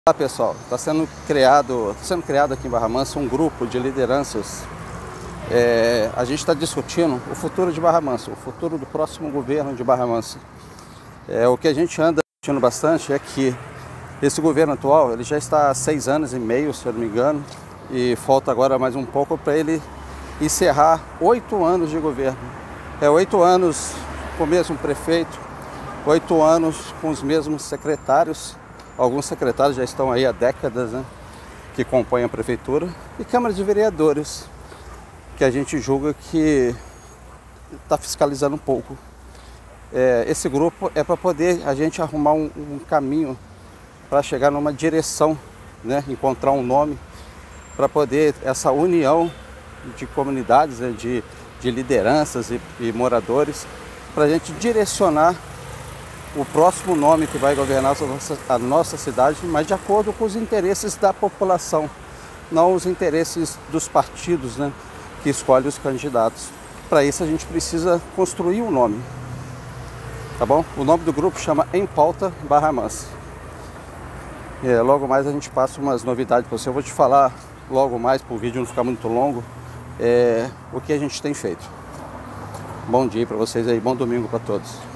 Olá pessoal, está sendo criado aqui em Barra Mansa um grupo de lideranças. A gente está discutindo o futuro de Barra Mansa, o futuro do próximo governo de Barra Mansa. O que a gente anda discutindo bastante é que esse governo atual ele já está há 6 anos e meio, se eu não me engano, e falta agora mais um pouco para ele encerrar 8 anos de governo. 8 anos com o mesmo prefeito, 8 anos com os mesmos secretários. Alguns secretários já estão aí há décadas, né, que compõem a prefeitura, e Câmara de Vereadores, que a gente julga que está fiscalizando um pouco. Esse grupo é para poder a gente arrumar um caminho para chegar numa direção, né, encontrar um nome para poder essa união de comunidades, né, de lideranças e moradores, para a gente direcionar o próximo nome que vai governar a nossa cidade, mas de acordo com os interesses da população, não os interesses dos partidos, né, que escolhem os candidatos. Para isso a gente precisa construir um nome, tá bom? O nome do grupo chama Em Pauta Barra Mansa. Logo mais a gente passa umas novidades para você. Eu vou te falar logo mais, para o vídeo não ficar muito longo, o que a gente tem feito. Bom dia para vocês aí, bom domingo para todos.